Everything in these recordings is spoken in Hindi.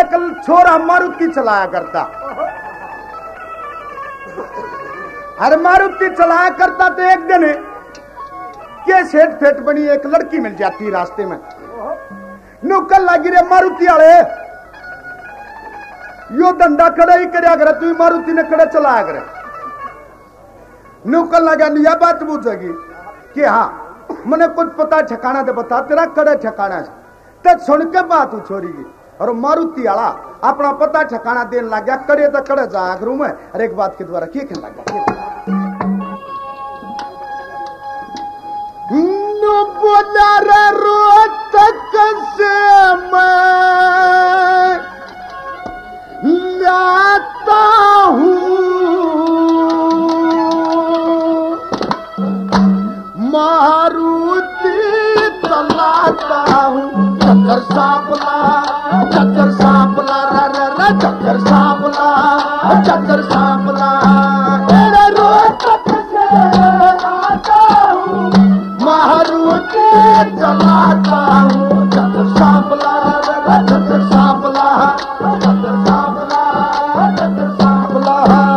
कल छोरा मारुति चलाया करता। अरे मारुति चलाया करता तो एक दिन के सेठ फेट बनी एक लड़की मिल जाती रास्ते में। नुकल लगी रे मारुति वाले यो धंधा खड़ा ही करया करे, तू मारुति ने खड़ा चलाया करे। नुकल लगा यह बात पूछेगी कि हाँ मैंने कुछ पता ठिकाना दे बता, तेरा कड़े ठिकाना है। तब सुन के बात छोड़ी गई और मारुति वाला अपना पता ठिकाना देने लग गया। कड़े तो कड़े जाया करूं मैं। और एक बात के द्वारा क्या कहने लग गया, बोला रे रोहतक से मैं लाता हूँ मारुति चलाता हूँ। चक्कर सांपला चक्कर सांपला तेरे रोहतक से लाता हूँ मारुति चलाता हूँ। चक्कर सांपला चक्कर सांपला चक्कर सांपला चक्कर सांपला।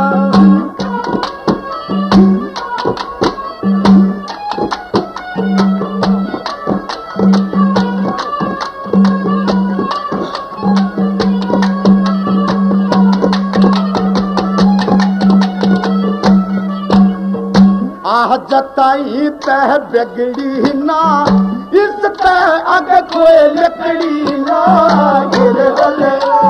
जताई तह बिगड़ी ना इस तह आगे कोई लकड़ी ना गिरे वाले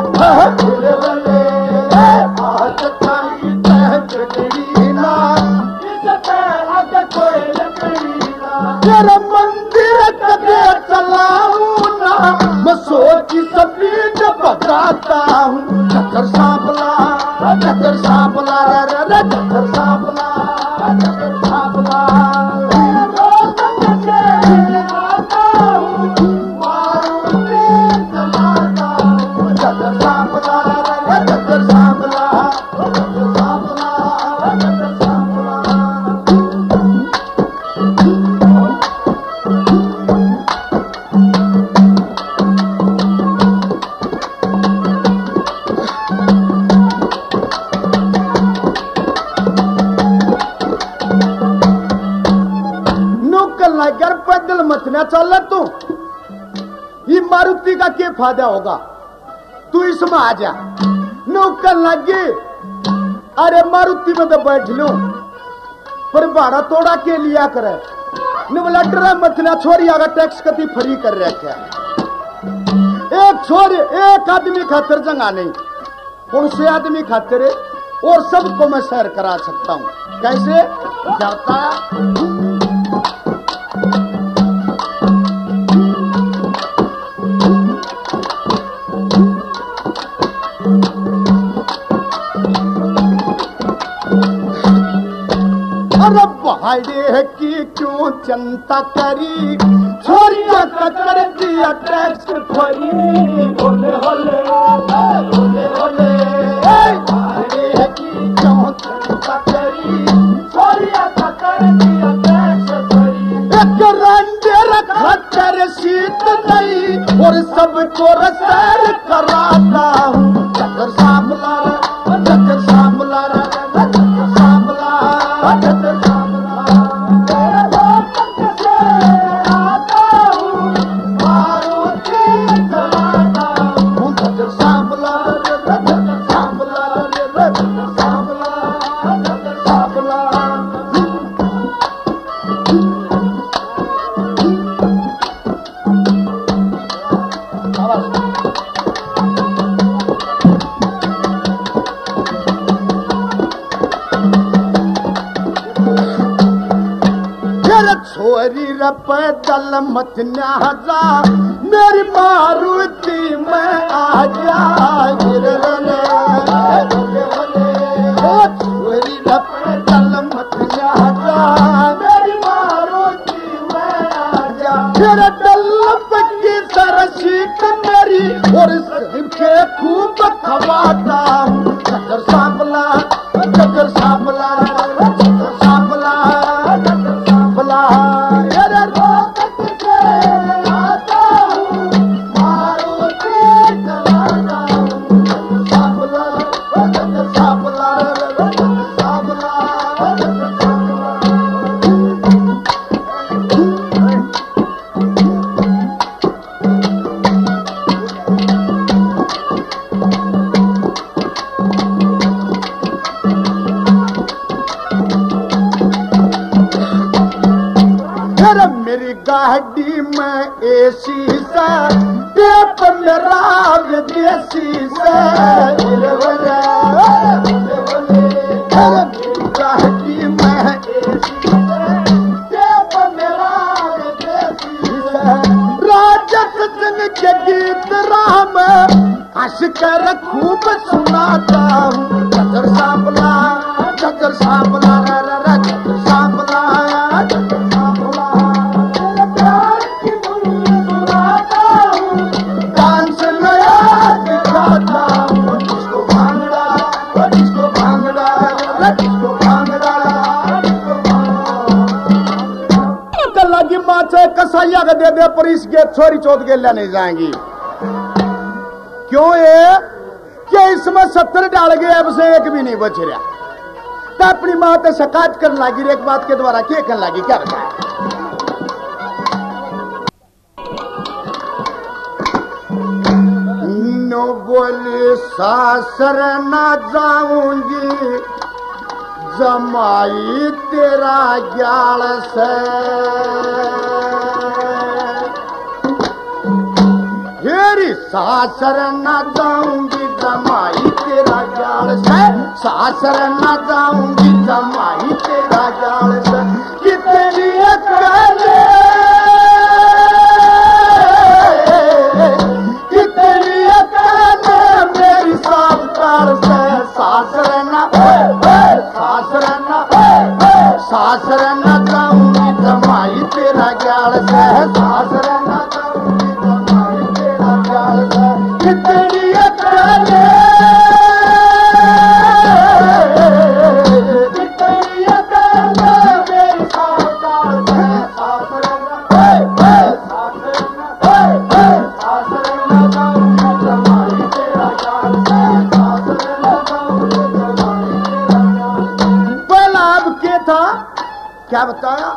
जताई तह बिगड़ी ना इस तह आगे कोई लकड़ी ना। तेरा मंदिर कदे चलाऊं ना मैं सोची स्पीड बताता हूँ। चक्कर सांपला चक्कर सांपला चक्कर सांपला चक्कर सांपला मचना चल तू, ये मारुति का क्या फायदा होगा, तू इसमें आ जा। नौकर लगी अरे मारुति में तो बैठ लू पर भाड़ा तोड़ा के लिया करे बोला डरा मचना छोरी आगा टैक्स कति फ्री कर रखे। एक छोरी एक आदमी खातिर जंगा नहीं, कौन से आदमी खातिर और सबको मैं सैर करा सकता हूँ। कैसे जाता अरे भाई की क्यों चिंता करी छोरिया का कर दिया टैक्स फ्री। बोले बोले बोले बोले भाई की क्यों चिंता करी छोरिया का कर दिया टैक्स फ्री। एक रंडे रखा तेरे सीट नहीं और सबको सैर कराता हूँ। चक्कर सांपला चक्कर सांपला चक्कर सांपला चक्कर सांपला तेरे रोहतक से आता हूँ मारुति चलाता हूँ। चक्कर सांपला चक्कर सांपला चक्कर सांपला चक्कर सांपला। छोरी पैदल मत जा मेरी मारुति में आ जा। छोरी पैदल मत जा मेरी मारुति में आ जा। तेरा डल्लप की सरसीट मेरी और के खूब खवाता हूँ। चक्कर सांपला चक्कर सांपला चक्कर सांपला चक्कर सांपला तेरे रोहतक से आता हूँ मारुति चलाता हूँ। साड़ी में एसी से टेप मेरा विदेशी से साड़ी में एसी से टेप मेरा विदेशी से राजस सिंह के गीत राम हंस कर खूब सुनाता हूँ चतर सांपला चतर सांपला चतर सांपला चतर सांपला प्यार की धुन सुनाता हूँ डांस नया दिखाता हूँ जिसको भांगड़ा जिसको भांगड़ा जिसको भांगड़ा कल की माँ से कसाइया का दे दे पर इसके छोरी चौथ के लिए नहीं जाएंगी क्यों है कि इसमें 70 डाल गए अब से एक भी नहीं बच रहा तो अपनी मां तो शिकायत करने लगी एक बात के द्वारा क्या करने लगी क्या बताया नो बोली सासर ना जाऊंगी जमाई तेरा ग्याल से हेरी सासर न जाऊंगी जमाई तेरा जाल से सासर न जाऊंगी जमाई तेरा जाल से कितनी अकेले कितनी अकेले मेरी सासर से सासर न सासर न जाऊंगी जमाई तेरा जाल से सासर न कितनी अकेले कितनी अकेले मेरी सासर सासर जमाई तेरा जाल पहला अब क्या था क्या बताया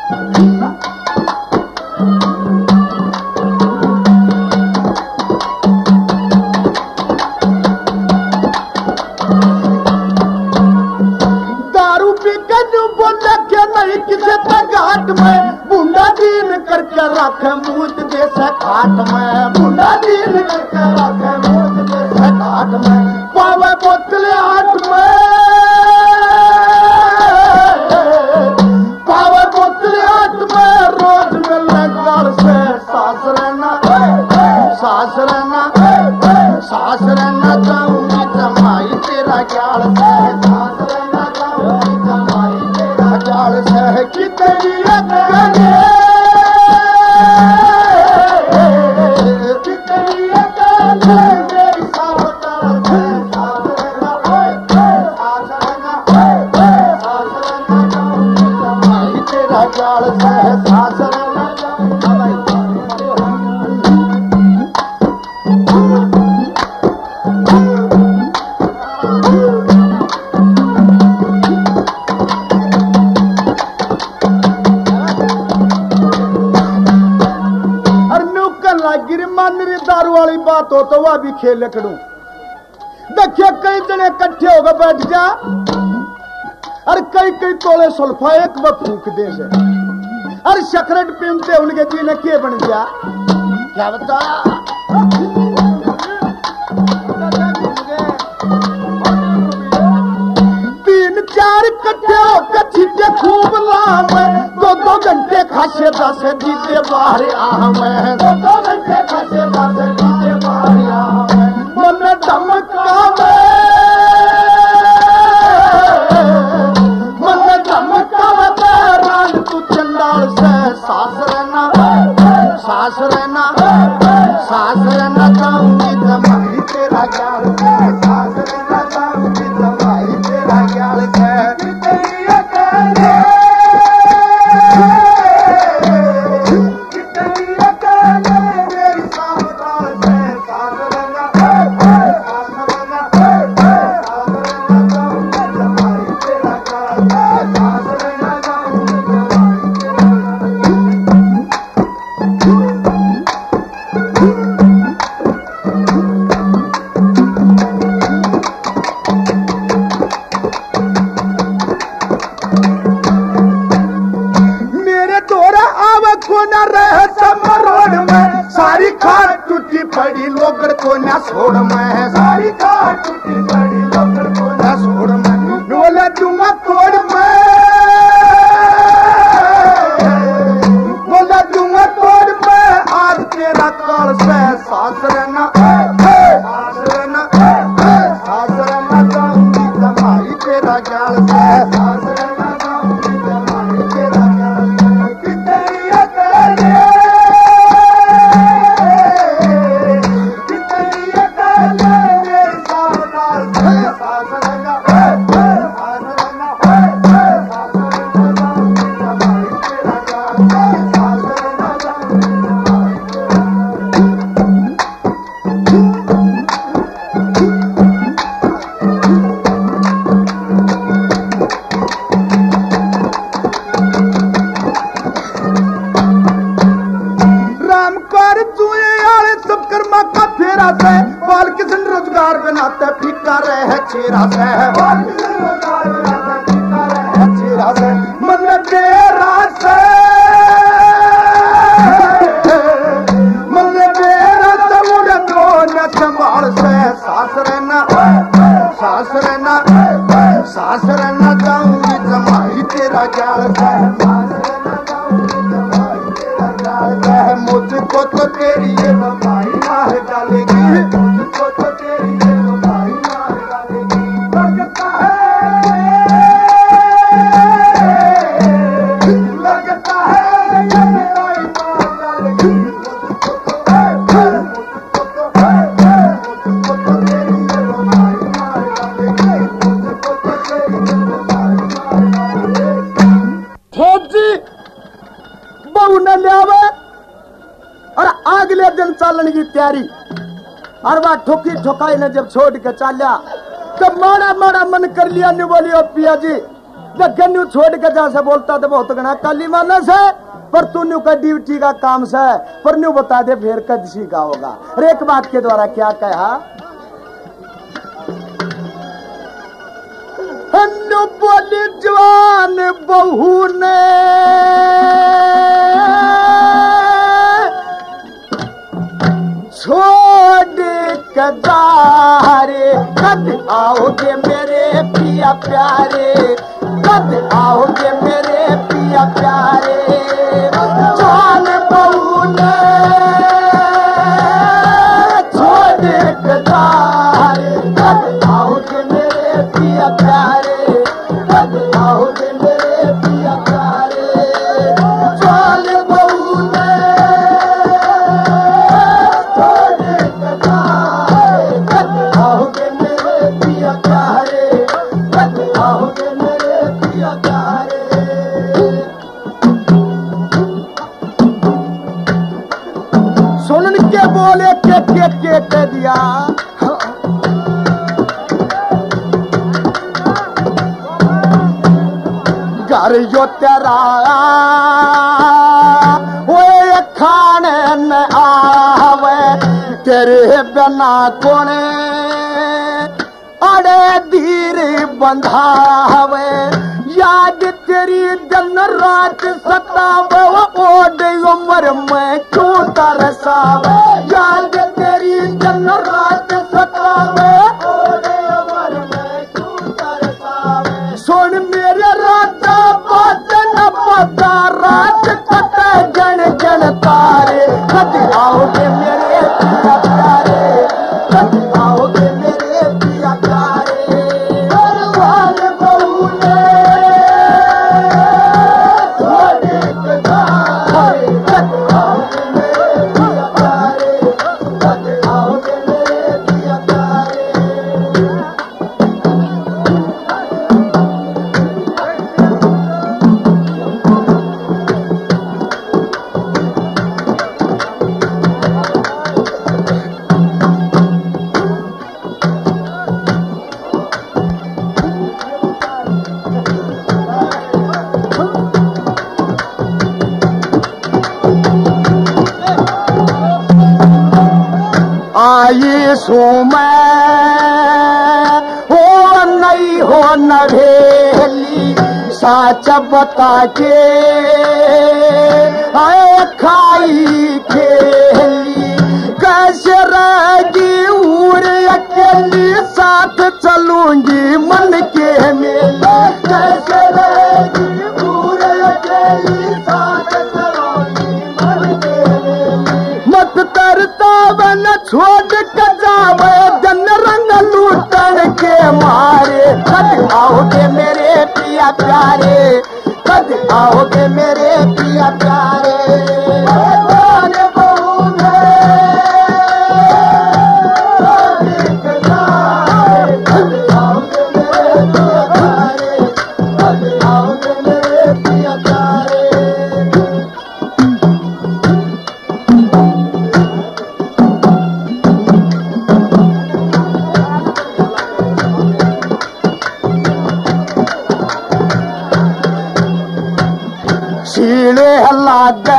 किसे घाट में बूंदा दीन करके रखे मूत जैसे घाट में बूंदा दीन करके रखे मूत जैसे घाट में पावे बोतल हाथ में पावे बोतल हाथ में रोज मिलने गाल से सासर न जाऊंगी जमाई तेरा ग्याल से सासर न जाऊंगी जमाई तेरा ग्याल से कितनी अकेले कितनी अकेले मेरी सासर न जाऊंगी जमाई तेरा ग्याल से सासर न दारू वाली बात हो तो वह भी खेल करूं देखिए कई जने इकट्ठे होकर बैठ जा और कई कई तोले सुल्फा एक वह फूक दे से और सिगरेट पीते उनके जी ने के बन गया क्या बताया तीन चार इकट्ठे होकर छीटे खूब लाम दो घंटे खासे दस दीजे बाहर आम दो घंटे खासे दस दीजे बाहर आम मन धमकावे मन धमकावे रान तू चंडाल से सासर न जाऊंगी जमाई तेरा ग्याल से सासर न जाऊंगी जमाई तेरा ग्याल से कितनी अकेले छोड़ मैं सारी खाट टूटी बड़ी लोकर बोला छोड़ मैं बोला दूंगा तोड़ मैं बोला दूंगा तोड़ मैं आज तेरा काल से सास रहना सास रहना जाऊंगी तुम्हारी तेरा जाल से सास रहना जाऊंगी तुम्हारी तेरा जाल से कितनी अकेले बालकृष्ण रोजगार बनाते फिका रहे चेरा से चेरा से मन बेरा से मन बेरा से उड़े दो न संभाल से सास रहना जाऊंगी जमाई तेरा जाल से मुझको तो तेरी ये बम्बाई मार डालेगी मुझको तो तेरी ये बम्बाई मार डालेगी लगता है ये मेरा ही मार डालेगी मुझको तो तेरी ये बम्बाई मार डालेगी मुझको तो तेरी ये बम्बाई मार डालेगी फौजी बहू न लियावे और अगले दिन चलन की तैयारी और वह ठोकी ठोकाई ने जब छोड़ के चालिया तो माड़ा माड़ा मन कर लिया न्यू बोलियो पिया जी जब गन्नू छोड़ के जैसे बोलता तो बहुत गणा काली मानस है पर तू न्यू का ड्यूटी का काम से पर न्यू बता दे फिर कदसी का होगा। और एक बात के द्वारा क्या कहा न्यू बोली जवान बहू ने छोड़ कदारे कद आओगे मेरे पिया प्यारे कद आओगे मेरे पिया प्यारे जान बहू ने छोड़ कदारे कद आओगे मेरे पिया प्यारे कद आओगे मेरे पिया प्यारे जान बहू ने सुन के बोले के दिया घर जो तेरा वो खाने न आवे तेरे बिना कोने अड़े धीर बंधावे याद तेरी दिन रात सतावे ओड उम्र में क्यों तरसावे याद तेरी दिन रात सतावे ओड उम्र में क्यों तरसावे सुन मेरे राजा बात न पता रात कटे जन जन तारे कद आओगे मेरे पिया प्यारे कद आओगे मेरे पिया प्यारे भगवान बहू ने कद आओगे मेरे पिया प्यारे कद आओगे मेरे पिया प्यारे आई सो मैं हो नहीं हो नभेली साच बता के आए खाई खेली कैसे रहेगी उर अकेली साथ चलूंगी मन के मेले कैसे रहेगी उर अकेली साथ चलूंगी मन के मेले मत करता बन छोड़ के जावे जन रंग लूटन के मारे कद आओगे मेरे पिया प्यारे कद आओगे मेरे पिया प्यारे शीले लागे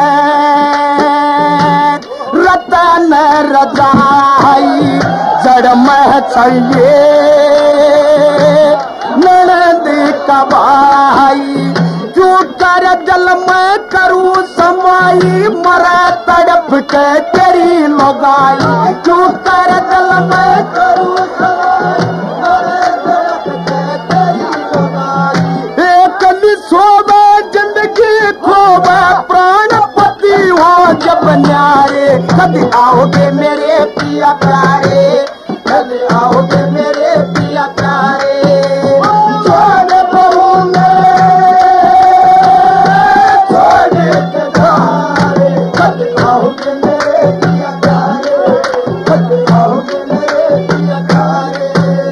रतन रजाई जड़ में चाहिए ननद कबाई क्यों कर जल में करूं समाई मरे तड़प के तेरी लगाई क्यों कर जल में करूं समाई मरे तड़प के तेरी लगाई एक निसोबा प्राणपति हो जब न्यारे कद आओगे मेरे पिया प्यारे कद आओगे मेरे पिया प्यारे छोड़ बहुने छोड़ के धारे कद आओगे मेरे पिया प्यारे कद आओगे मेरे पिया प्यारे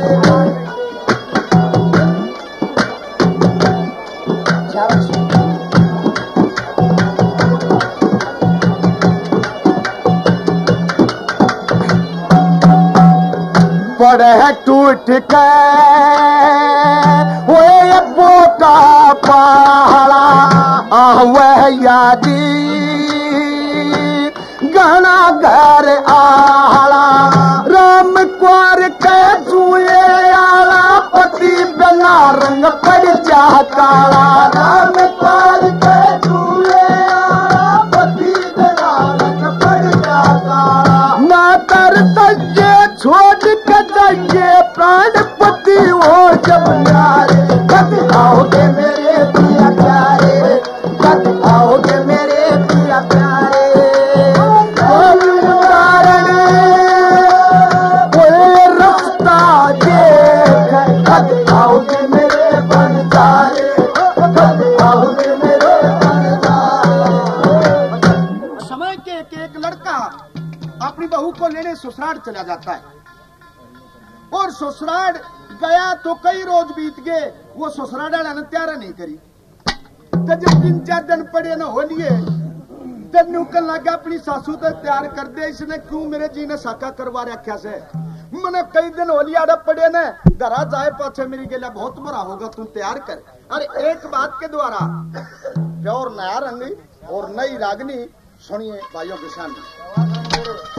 पड़े टूट के वो बोका पहाड़ा वह यादी गहना घर आला राम कुंवर के जुए आला पति बिना रंग पड़ जा काला राम कुंवर के जुए आला पति बिना रंग पड़ जा काला ना कर सके छोड़ के जाइए प्राणपति हो जब न्यारे कद आओगे मेरे पिया प्यारे कद आओगे मेरे पिया प्यारे कोई रास्ता देख कद आओगे मेरे बनजारे कद आओगे मेरे बनजारे। समय के एक लड़का अपनी बहू को लेने ससुराल चला जाता है और ससुराल गया तो कई रोज बीत गए वो ससुराल वाला ने तैयार नहीं करी तो जब 3-4 दिन पड़े न हो लिए जब नुकल लगा अपनी सासू तो तैयार कर दे इसने क्यों मेरे जी ने साका करवा रखा से मैंने कई दिन हो लिया पड़े ने दरा जाए पाछे मेरी गेला बहुत बुरा होगा तुम तैयार कर। अरे एक बात के द्वारा प्योर नया रंग और नई रागनी सुनिए भाइयों के सामने।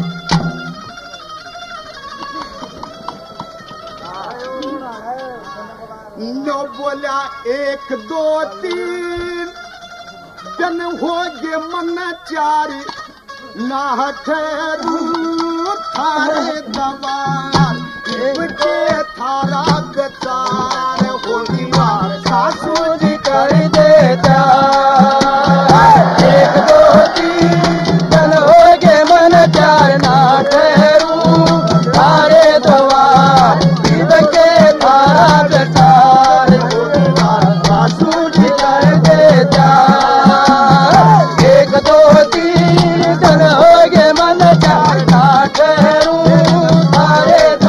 नो बोला 1 2 3 दिन हो गे मन 4 ना ठहरू थारे दवार के थारा गचार होगी मार सासू जी कर देता 1 2 3 दिन हो गे मन 4 ना ठहरू थारे दवार के थारा गचार सासू जी कर देता 1 2 3 दिन हो गे मन 4 ना ठहरू थारे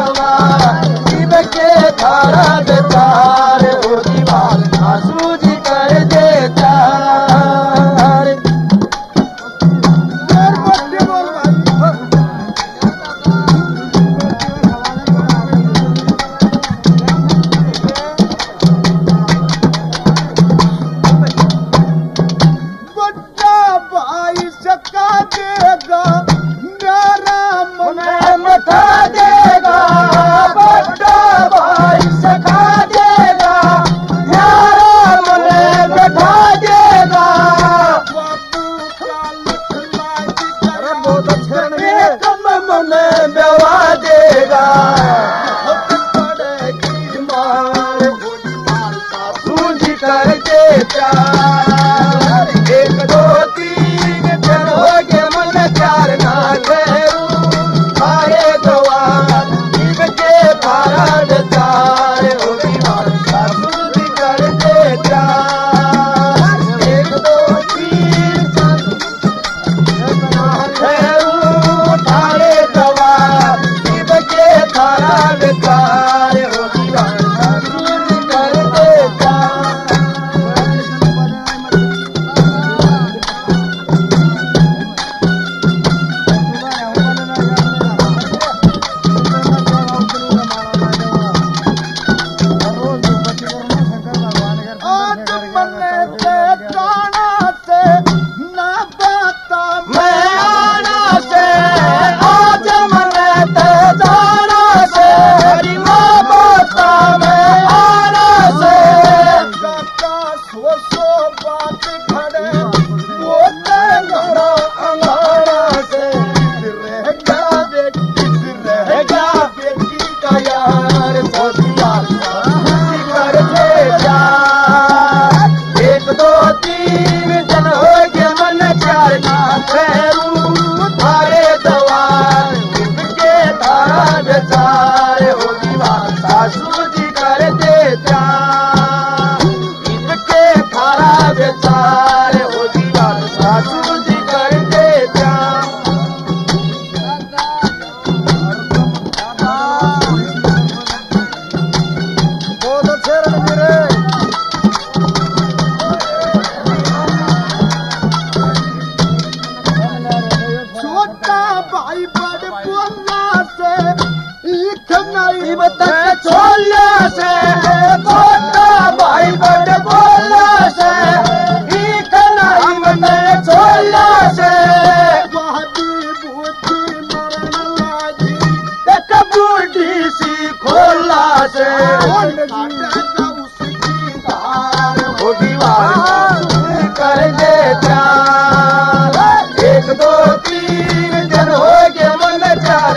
यार होशियार करते जा। 1 2 3 जन हो गए मन चार खैरू थारे दवार के तारा बेचारे हो दीवार सासू जी करते जा। इनके थारा बेचारे हो दीवार सासू जी करते जा। छोला से छोटा भाई बड़ बोला से नहीं बने छोला से एक बूढ़ी सी खोला से वो दीवार कर दे प्यार। 1 2 3 जन हो गए मन चार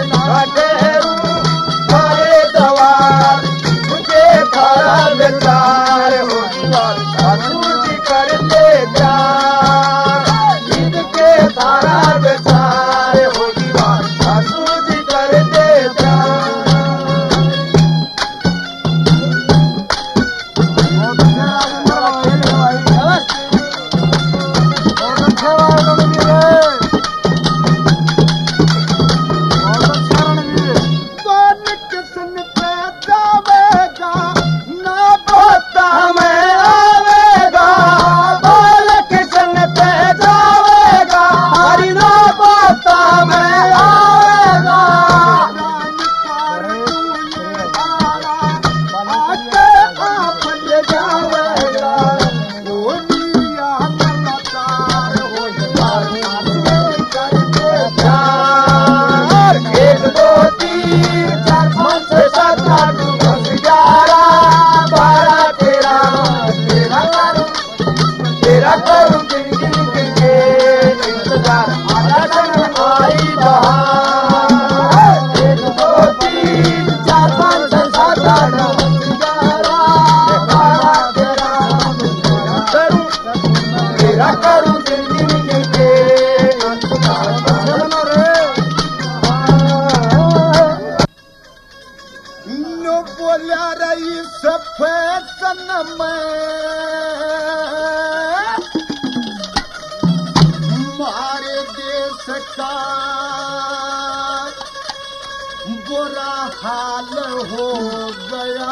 बेचार हो दीवार सासू जी करते प्यार। इनके तारा बेचार हो दीवार सासू जी करते प्यार। बोलिया रही सफेद मारे देश का बुरा हाल हो गया।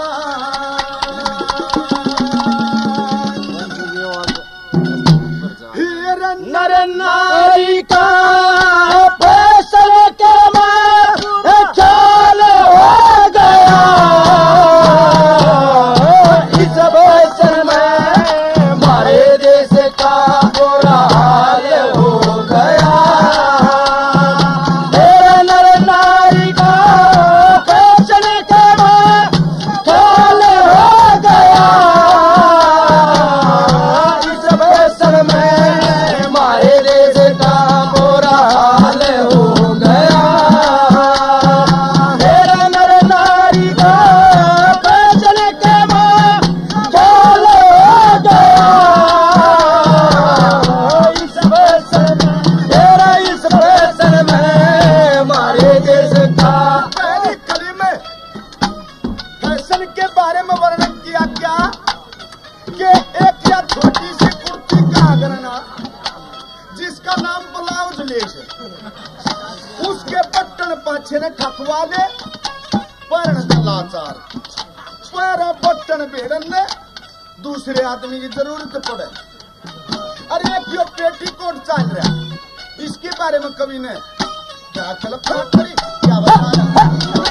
नर नारी का फैसले के ख्याल हो गया। इस फैसल में हमारे देश का बुरा हाल हो गया। नर नारी का फैसले के ख्याल हो गया। इस फैसल में हमारे देश का बुरा हाल हो गया। नर नारी का फैसले के ख्याल हो गया। इस फैसल में हमारे देश का पहली कड़ी में फैशन के बारे में वर्णन किया क्या कि एक या छोटी सी कुर्ती का आगरना जिसका नाम ब्लाउज लेस है, उसके बटन पाछे ने ठकवा दे परण लाचार पर बटन बेड़न ने दूसरे आदमी की जरूरत पड़े। अरे एक यो पेटीकोट चल रहा, इसके बारे में कवि ने क्या कल्पना करी, क्या बताया।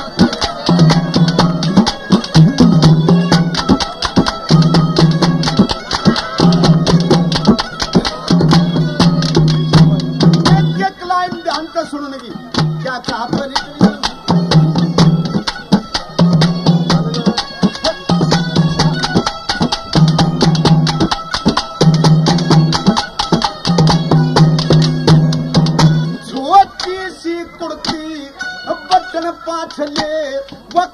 एक लाइन ध्यान से सुनने की क्या कहा करी। छोटी सी कुर्ती बटन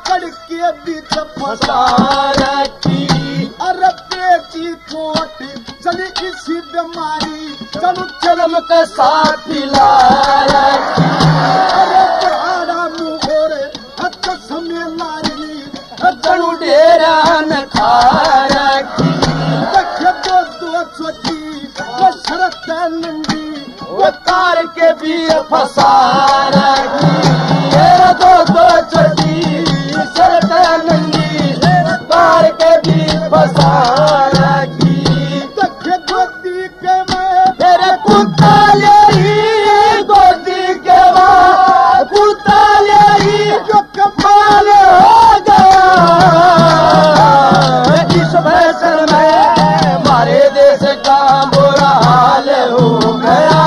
पकड़ के बीच फंसा रखी। अरे बेची कोट चली इसी बीमारी चलू चलम के साथ ला रखी। अरे बड़ा मुहोरे चश्मे लारी चलू डेरा न खा रखी। देखे दो छोटी वो शरत नंदी वो तार के भी फंसा रखी। दो छोटी शरत नंदी तार के भी फंसा रखी। देखे गोदी के मैं तेरे कुत्ता ले गोदी के बाद कुत्ता ले जो कमाल हो गया। इस फैसल में हमारे देश का बुरा हाल हो गया।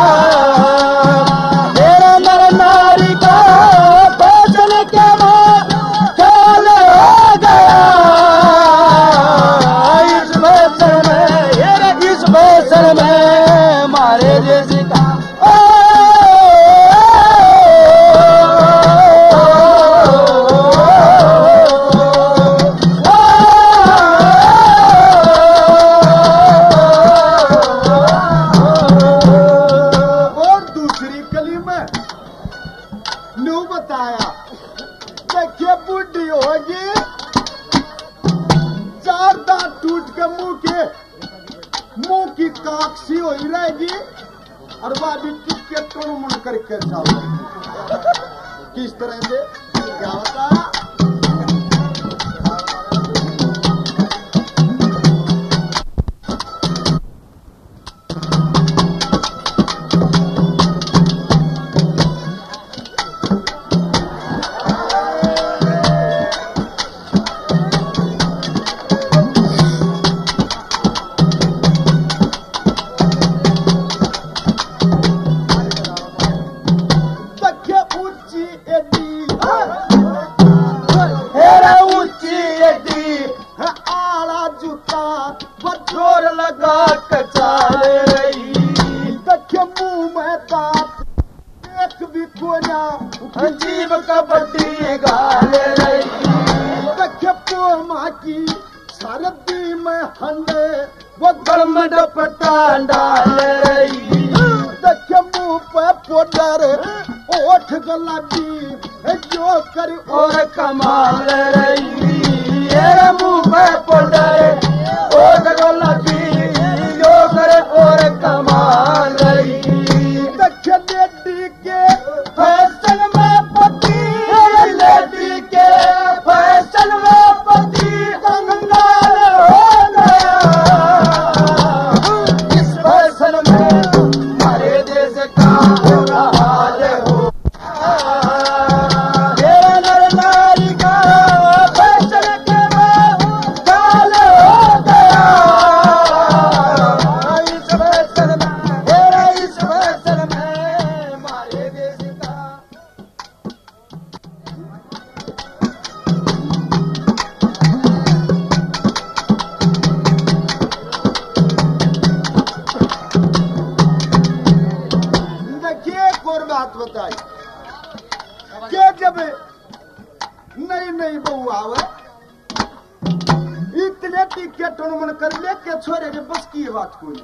तेरा नर नारी का फैसल के बाद ख्याल हो गया। इस फैसल में हमारे देश का बताया। देखिए बुढ़ी होगी चार दांत टूट के मुंह की काकसी हो ही रहेगी और वह भी टिक्के टोन मन करके चल किस तरह से क्या बताया। जोर लगा कचाले रही। देखे मुंह में दांत एक भी कोना जीव कबड्डी गाले रही। देखे पोमा की सरदी में हंडे वो गर्म डपटा डाल रही। देखे मुंह पे पोडर ओठ गुलाबी जो कर और कमाल रही। तेरे मुंह पे पोडर ओठ गुलाबी जो करे और कमाल रही। देखे लेडी के फैशन में पति लेडी के फैशन में पति कंगाल हो गया। इस फैशन में हमारे देश का बुरा हाल हो। तेरे नर नारी का फैशन के गाल हो गया। इस फैशन में हमारे देश का देखिए एक और बात बताई कि जब नई नई बहू आवे इतने टिके टोन कर ले के छोरे के बस की बात कोई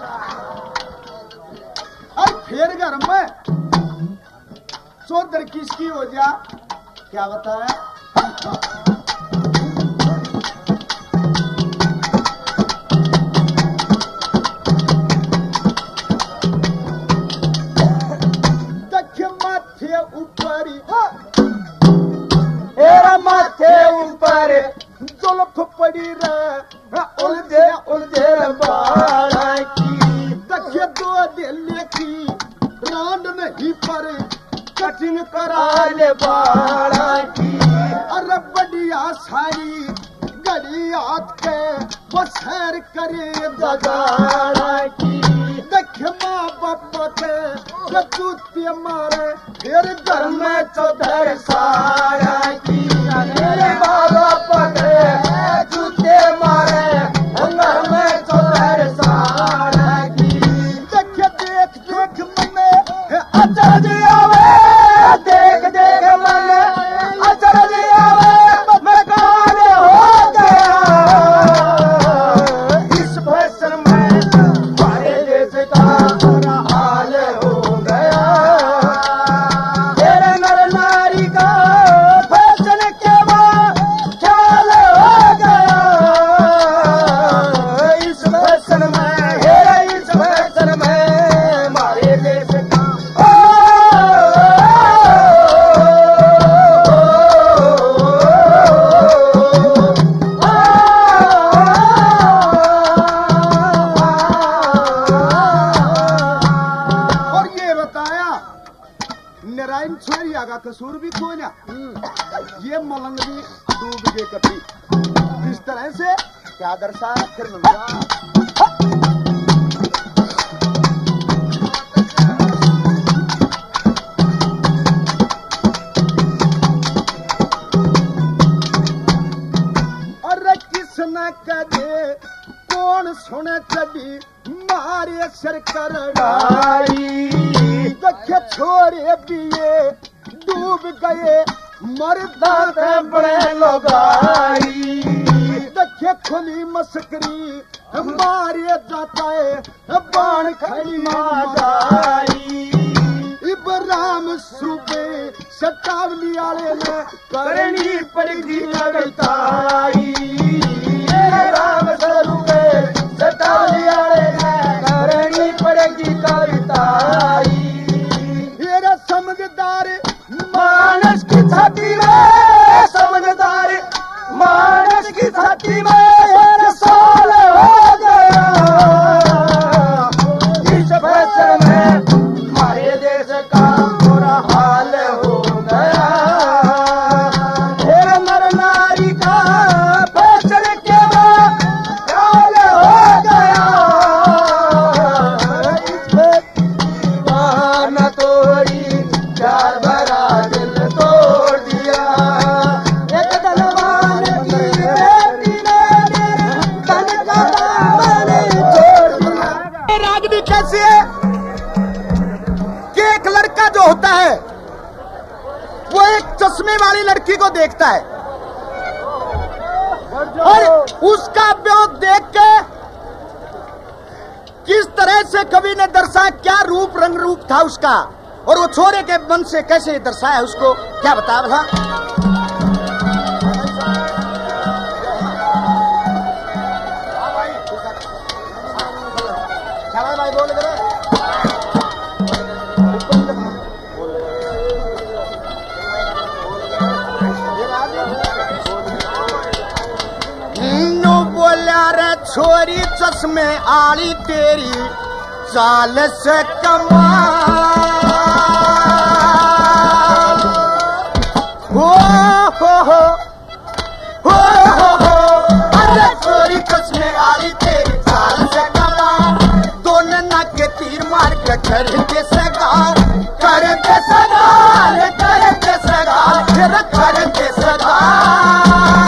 और फिर घर में चौधर किसकी हो जा क्या बताया। माथे ऊपर माथे ऊपर जुल्फ पड़ी रे उलझे उलझे बाड़ा की। देखिए दो दिल की रांड नहीं पर कठिन करा ले बाड़ा की। अरे बढ़िया सारी गड़ी हाथ के वो सैर करे जगाड़ा की। देखे माँ बाप के जूते मारे फिर घर में चौधर सारा की। मेरे माँ बाप के जूते मारे घर में चौधर सारा की। देखे देख देख मने अचरज आवे देख देख मने अचरज आवे कसूर भी कोई ना, ये मलंग भी डूब गए कभी। इस तरह से क्या दर्शाया फिर करे कौन सुने चढ़ी मारे सर करड़ाई, देखे छोरे पिए डूब गए मरदा से बड़े लोगाई, देखे खुली मस्करी मारे जाता है बाण खड़ी माराई। इब्राहिम सूबे सटावली आले ने करनी पड़गी लगताई, राम स्वरूपे सटावली आले ने करनी पड़गी लगताई। ये समझदार मानस की छाती में, समझदार मानस की छाती में साल हो गया, इस फैशन में हमारे देश का बुरा हाल हो गया। फिर नर नारी का फैशन के बाद हाल हो गया, इस दीवाना तोड़ी प्यार भरा दिल तोड़ दिया। एक दलवान की बेटी ने तन का दामन छोड़ दिया। रागनी कैसी है कि एक लड़का जो होता है वो एक चश्मे वाली लड़की को देखता है और उसका ब्यों देख के किस तरह से कवि ने दर्शाया, क्या रूप रंग रूप था उसका, और वो छोरे के मन से कैसे दर्शाया उसको, क्या बताया था। भाई बोल बोला रे छोरी चश्मे आली तेरी चाल से कमाल, हो अरे छोरी चश्मे आली तेरी चाल से कमाल, दोनों नाक के तीर मार के करके सगाल, करके सगाल, करके सगाल, फिर करके सगाल।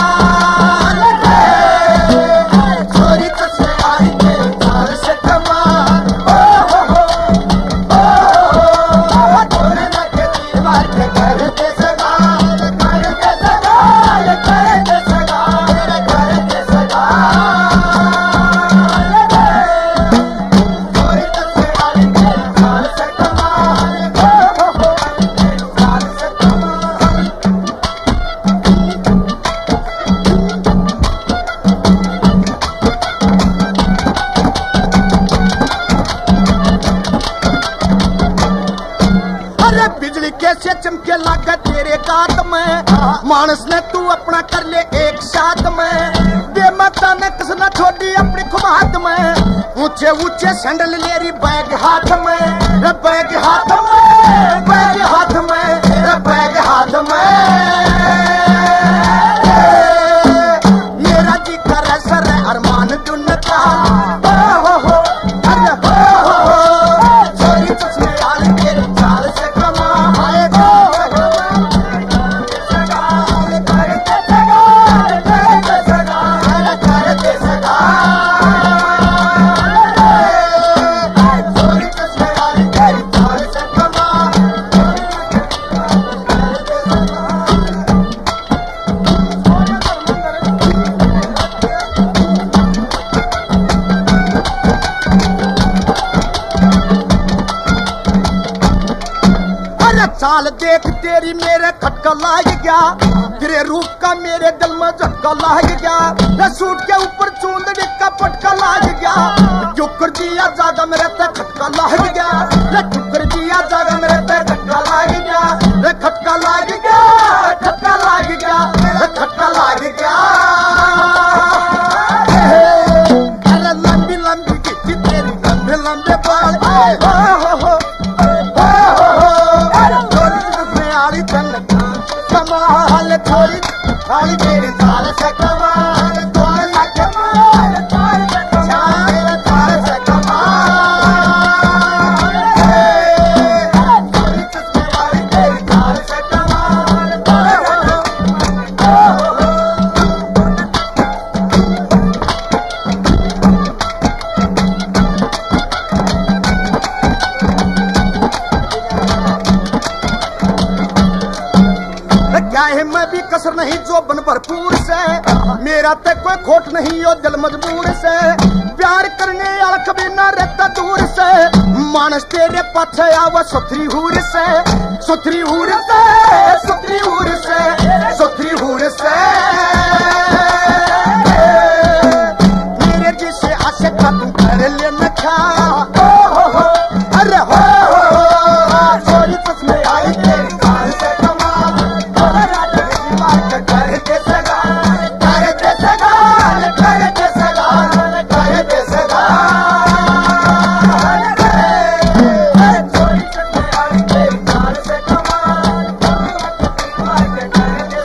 कैसे चमके लागा तेरे गात में, मानस ने तू अपना कर ले एक साथ में, बेमता ने कसना छोड़ी अपनी खुमात में, ऊंचे ऊंचे सैंडल ले रही बैग हाथ में, बैग हाथ में, बैग हाथ में, बैग हाथ में। मेरा जी करे सर अरमान दुन्नता, छोरी चश्मे आली तेरी चाल से चाल देख तेरी मेरे खटका लाग गया, तेरे रूप का मेरे दिल में झटका लाग गया, सूट के ऊपर चूंदड़ी का पटका लाग गया, चुकर दिया ज्यादा मेरे पे खटका लाग गया, चुकर दिया ज्यादा मेरे पे खटका लाग गया, खटका लाग गया, खटका लाग गया, खटका लाग गया। अरे लंबी लंबी गिट्टी तेरी लंबे लंबे बाल, चंद तेरी चाल से कमाल, 2 लाख माल, चाल से कमाल। चश्मे वाली तेरी चाल से कमाल। क्या है मैं भी कसर नहीं जो बन भरपूर से, मेरा तक कोई खोट नहीं यो दिल मजबूर से, प्यार करने वाला कभी ना रहता दूर से, मानस तेरे पाछे आवा सुथरी हूर से, सुथरी हूर से, सुथरी हूर से, सुथरी हूर से। मेरे जिसे आशे का तू कर ले न खा, अरे हो चोरी चश्मे आई तेरी चाल से कमाल, कर दे सगाल, कर दे सगाल, कर दे सगाल, कर दे सगाल। चोरी चश्मे आई तेरी चाल से कमाल, कर दे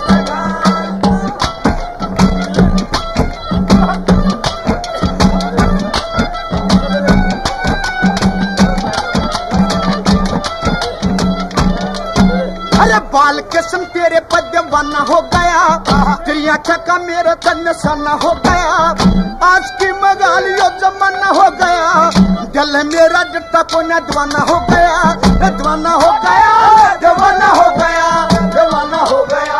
अरे बाल किस्म तेरे पर दीवाना हो गया, तेरी आँखों का मेरा तन निशाना हो गया, आज की मगालियों जमाना हो गया, दिल मेरा डरता को न दीवाना हो गया, दीवाना हो गया, दीवाना हो गया, दीवाना हो गया।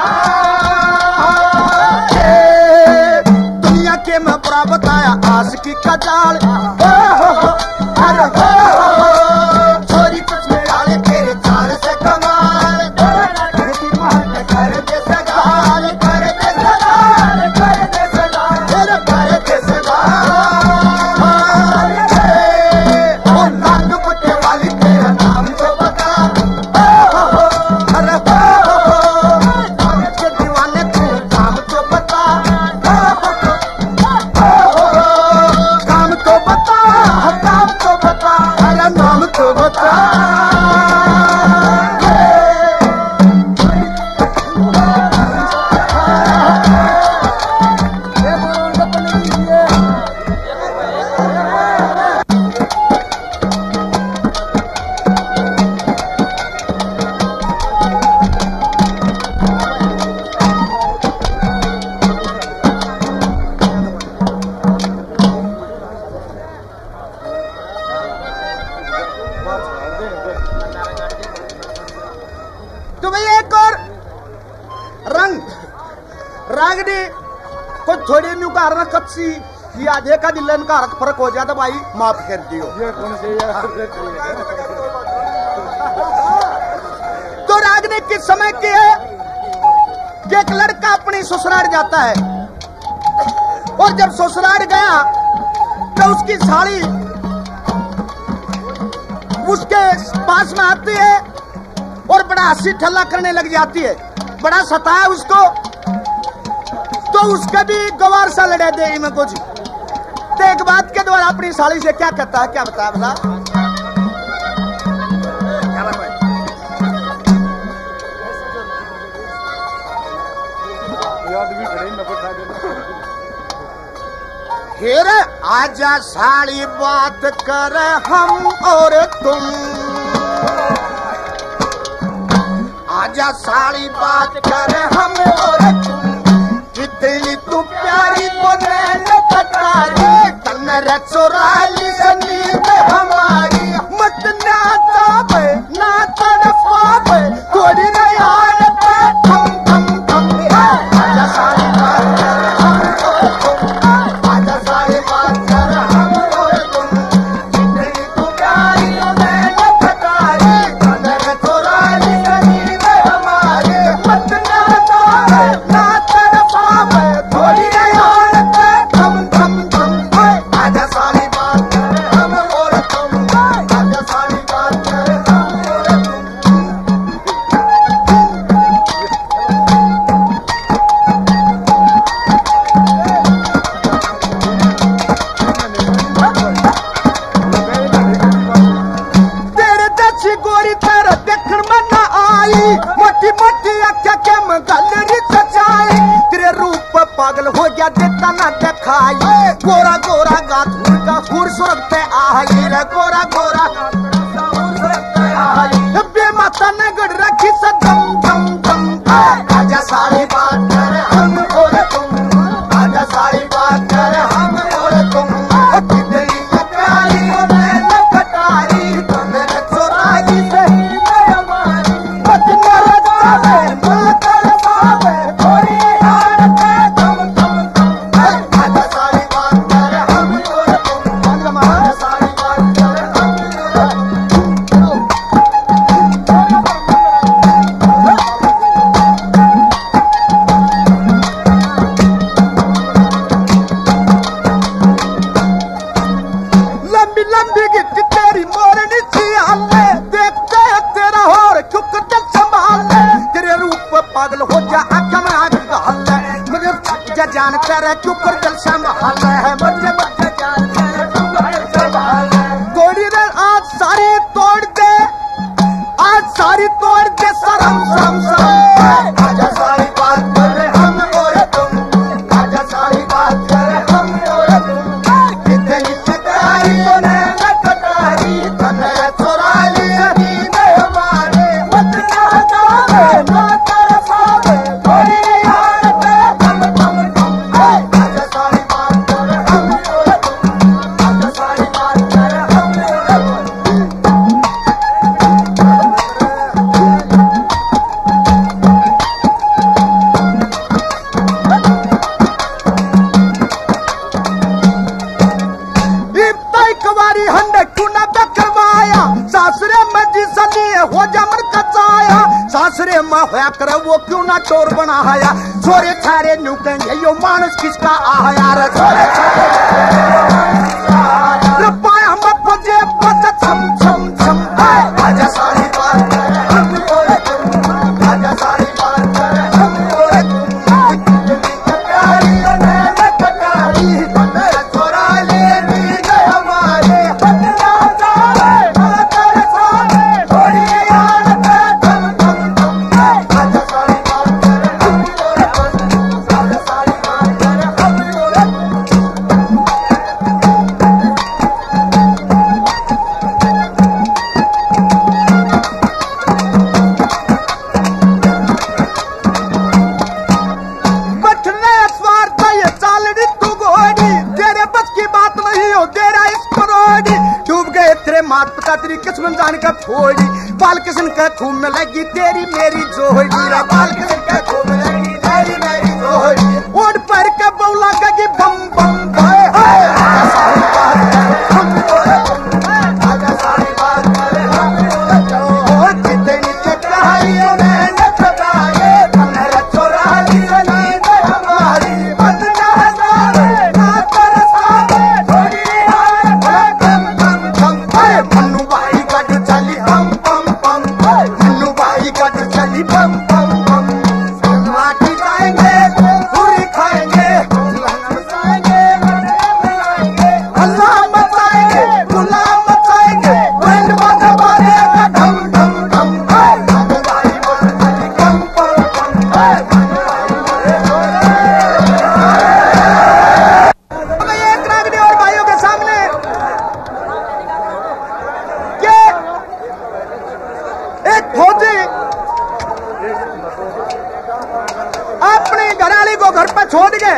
दुनिया के मैं बुरा बताया आशिकी का जाल, अरे छोरी कुछ में डाले तेरे चाल से कमाल, कर दे सगाल, कर दे सगाल, कर दे सगाल, कर दे सगाल। ओ नाक पुट्टे वाली तेरा नाम तो बता, अरे के दीवाने तू काम तो बता, काम तो बता, काम तो बता, अरे नाम तो बता। तो भैया एक और रंग रागनी को थोड़ी न्यू कारण कच्ची या देखा दिलन का फर्क हो जाता भाई माफ कर दियो। तो रागनी किस समय की है कि एक लड़का अपनी ससुराल जाता है और जब ससुराल गया तो उसकी साड़ी उसके पास में आती है और बड़ा हंसी ठल्ला करने लग जाती है, बड़ा सताया उसको, तो उसका भी गवार सा लड़ा दे में कुछ। तो एक बात के द्वारा अपनी साड़ी से क्या कहता है, क्या बताया बता? फिर आजा साड़ी बात कर हम और तुम, आजा साड़ी बात कर हम और तुम, कितनी तू प्यारी बोले कटारी, तन्नर चोराली नींद हमारी, मत ना जावे ना तड़पावे थोड़ी ना यार थम थम थम। आजा साड़ी बात कर हम और तुम, आजा साड़ी बात कर हम और तुम, कितनी तू प्यारी बोले कटारी, तन्नर चोराली नींद हमारी, मत ना जावे ना तड़पावे थोड़ी ना यार थम थम थम। आजा साड़ी बात कर हम और तुम। क्या देता ना दिखाई गोरा गोरा गाथुर का हुर सुरगते आई रे गोरा गोरा बेमाता ने गड़ रखी से दम दम दम आजा सारी बात कर हम और तुम आजा सारी बात कर हम और तुम कितनी प्यारी मैं कटारी तुमने चोराई से हमारी बचना रचावे मातर सावे थोड़ी हारत दम दम दम आजा सारी बात कर हम और तुम आजा सारी बात कर जान कर चुकर जल संभाल है बच्चे बच्चे जान कर गोरी रे आज सारी तोड़ दे आज सारी तोड़ दे सरम सम सम आजा सारी बात करे हम और तुम आजा सारी बात करे हम और तुम कितनी चिताई तूने न कटाई तूने चुरा ली ने हमारे मत ना जावे ना कर पावे थोड़ी सासरे माँ होया करे वो क्यों ना चोर बनाया छोरे छारे न्यू कहेंगे यो मानुष किसका आया रे छोरे छारे पाया मत बजे बज छम छम छम आजा सारी बात कर हम और तुम आजा सारी बात कर हम और तुम प्यारी ने कटारी बने चोरा ले दी गए हमारे बदला जावे मातर सावे थोड़ी मात पिता तेरी किस्मत जान का छोड़ी बाल किस्म का खूब में लगी तेरी मेरी जोड़ी बाल किस्म का खूब में लगी तेरी मेरी जोड़ी ओढ़ पर के बौला गगी बम बम भाई आजा सारी बात कर हम आजा सारी बात कर हम कितनी चिताई में न कटाए तूने चोरा ली हमारी बदला जावे ना कर सावे थोड़ी हारत दम दम दम मन्नू भाई गट चली बम बम बम मन्नू भाई गट चली बम बम बम माटी जाएंगे पूरी खाएंगे अल्लाह मचाएंगे गुलाम मचाएंगे बैंड बाजा बाजेगा ढम ढम ढम मन्नू भाई गट चली बम बम बम एक रागनी और भाइयों के सामने एक फौजी अपनी घराली को घर पर छोड़ के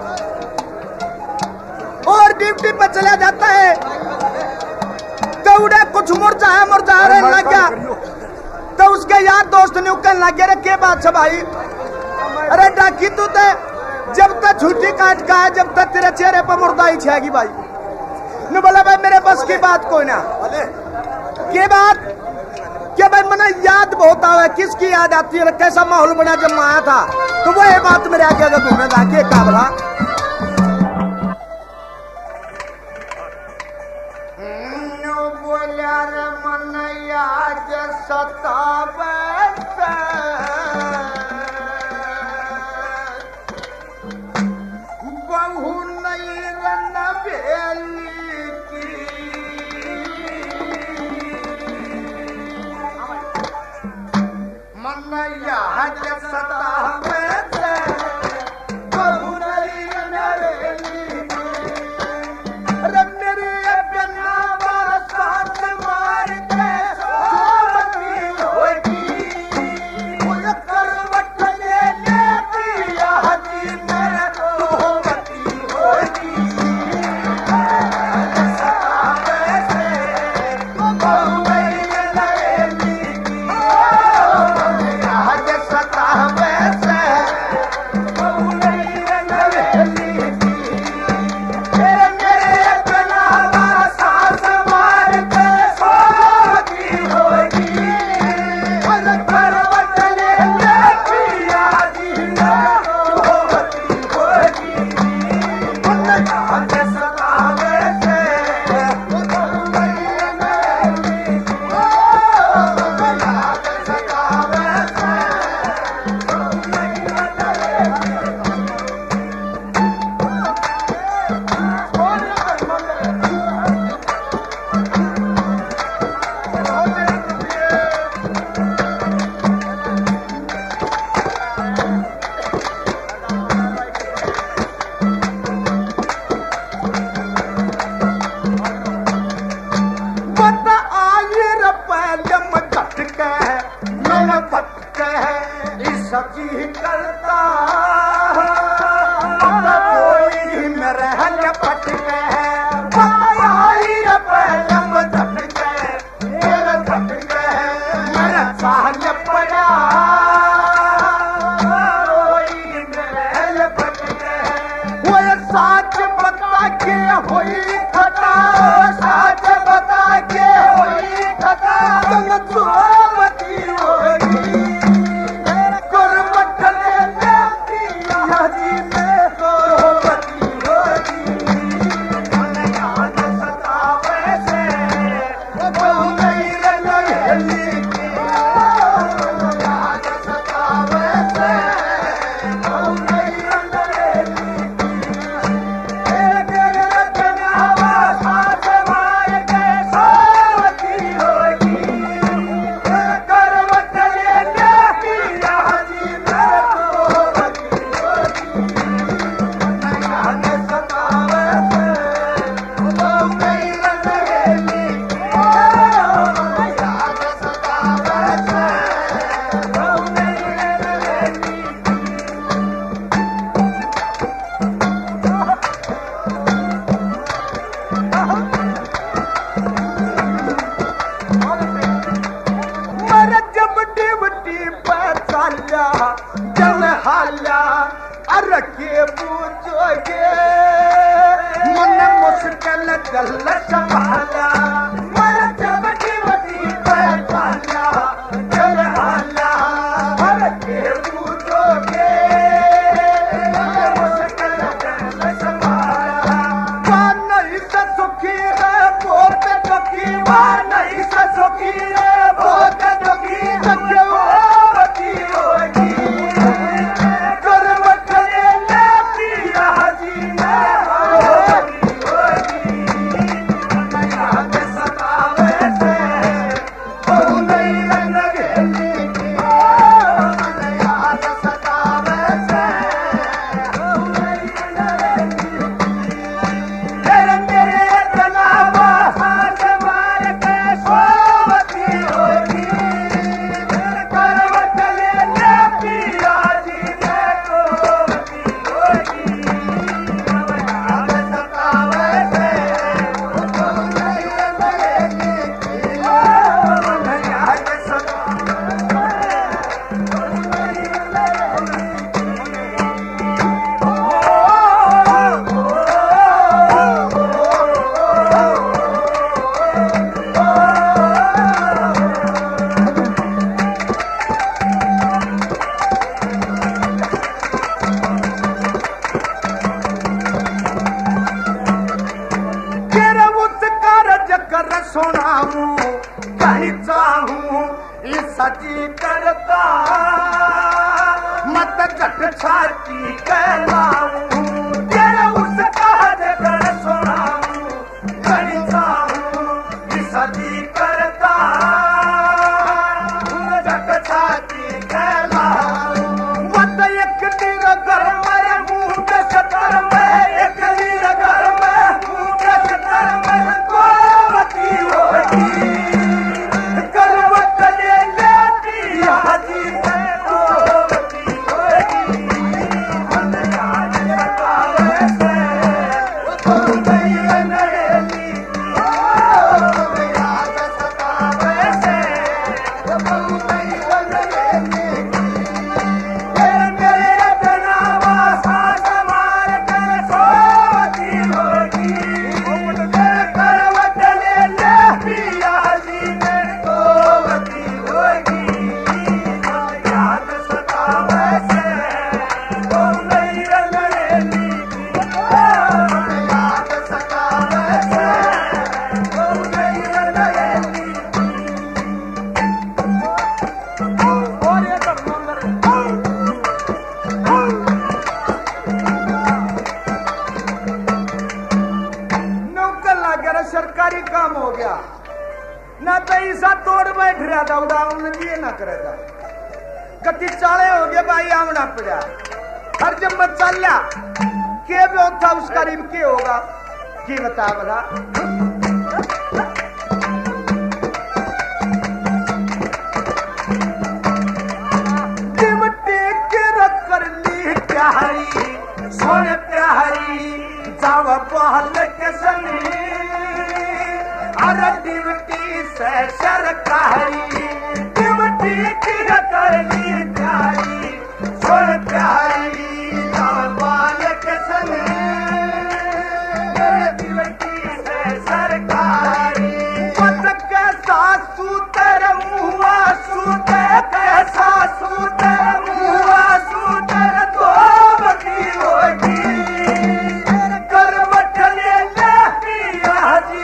और ड्यूटी पर चला जाता है तो उड़े कुछ मुरझा रहे लग गया तो उसके यार दोस्त ने कहने लगे रे के बात है भाई अरे डाकी तू तो जब तक छुट्टी काट का है जब तक तेरे चेहरे पर मुर्दाई छेगी भाई ने बोला भाई मेरे बस की बात कोई ना के बात क्या भाई मैंने याद बहुत आवे किसकी याद आती है कैसा माहौल बना जब मैं आया था तो वो ये बात मेरे आगे अगर घूमे जाके काबला बोलिया रे मन याद सतावे बहु नहीं रन बेली की मन याद सतावे बहु नहीं रन गल संभाला मर चमकी वटी बैठाला चल हाला हर के पूछोगे मुश्किल गल संभाला वान नहीं सुखी रे बहुत दुखी वान नहीं सुखी रे बहुत दुखी सख्यवती होगी करवट ले पिया जी ने सुनाऊं कहीं चाहूं सजी करता मत जट छाती कहलाऊं तेरा उसका जगर सुनाऊं कहीं चाहूं सजी करता जट छाती कहलाऊं मत एक तीर घर में मुंह के सतर में एक तीर घर में मुंह के सतर में होगी करवट ले पिया जी से होती होगी मन याद सतावे से नहीं नरेली याद सतावे से नहीं नरेली मेरे जनाबा साथ मार के सोती होगी करवट पिया जी ने होती होगी याद सतावे से नहीं नरेली याद सतावे से नहीं नरेली और ये नौकर लगा सरकारी काम हो गया ना तो ईसा तोड़ बैठ रहा था उड़ान ये ना करेगा कति चाले हो गए भाई आमना पड़ा हर जब मत चल लिया के भी था उस करीब के होगा की बता बता दिमटे के रख कर ली प्यारी सोने प्यारी जावा बहल के सनी अरे डिवटी से सरकारी डिवटी की करनी प्यारी सुन प्यारी बाल के सने डिवटी से सरकारी पत कैसा सूतर मुआ सूतर कैसा सूतर मुआ सूतर तो बकी होगी करवट ले पिया जी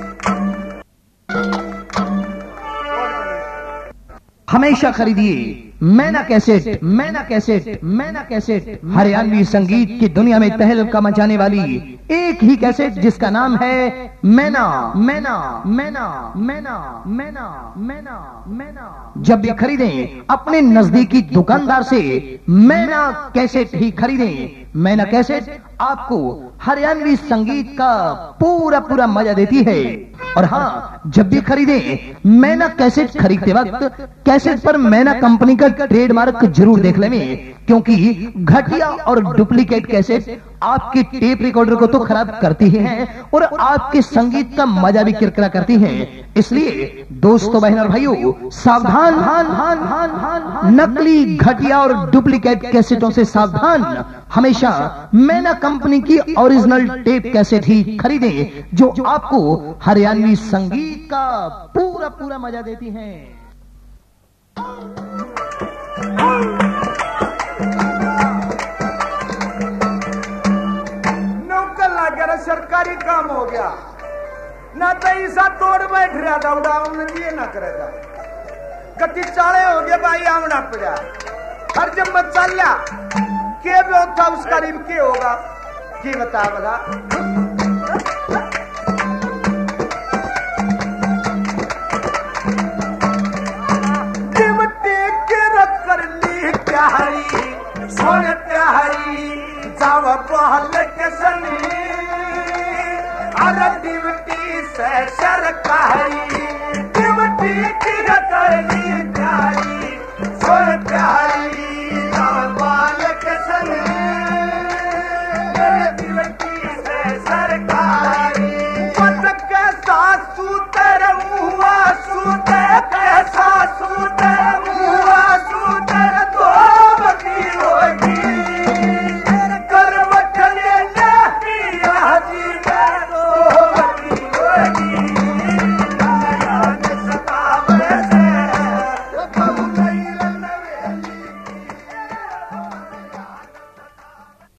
हमेशा खरीदिए मैना कैसेट, मैना कैसेट, मैना कैसेट, हरियाणवी संगीत की दुनिया में तहलका मचाने वाली एक ही कैसेट जिसका नाम है मैना, मैना, मैना, मैना, मैना, मैना, मैना। जब भी खरीदें अपने नजदीकी दुकानदार से मैना कैसेट ही खरीदें। मैना कैसेट आपको हरियाणवी संगीत का पूरा पूरा मजा देती है। और हाँ, जब भी खरीदें मैना कैसेट खरीदते वक्त कैसेट पर मैना कंपनी का ट्रेडमार्क जरूर देख लें, क्योंकि घटिया और डुप्लीकेट कैसेट आपके टेप रिकॉर्डर को तो खराब करती ही हैं और आपके संगीत का मजा भी किरकिरा करती हैं। इसलिए दोस्तों, बहनों और भाइयों, सावधान, नकली, घटिया और डुप्लीकेट कैसेटों से सावधान। हमेशा मैना कंपनी की ओरिजिनल टेप कैसेट ही खरीदें, जो आपको हरियाणवी संगीत का पूरा पूरा मजा देती हैं। नौकर लग गया, सरकारी काम हो गया ना, तो ऐसा तोड़ बैठ रहा था, उड़ाव ये ना करेगा। गति चाले हो गया भाई, आमना पड़ा हर जब मत चल लिया के भी था उसका रिम के होगा की बता बता। सोने प्यारी जाव बहल के सनी अरे डिवटी से सरकारी डिवटी की रकली प्यारी सोने प्यारी जाव बहल के सनी अरे डिवटी से सरकारी पटक के सासू तेरे मुआ सूते के सासू तेरे